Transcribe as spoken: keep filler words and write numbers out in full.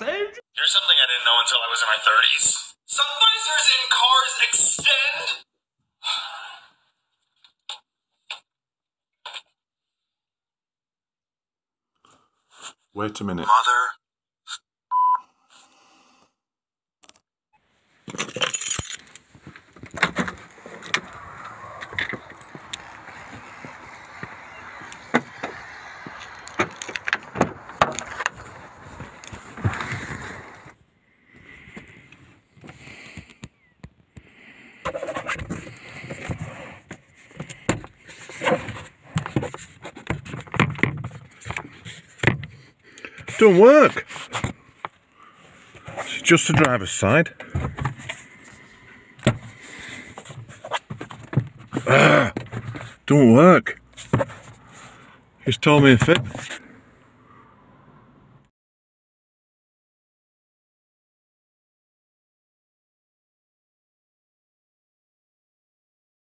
sausage. Here's something I didn't know until I was in my thirties. Some visors in cars extend. Wait a minute. Mother. Don't work. It's just the driver's side. Ah, don't work. He's told me a fit.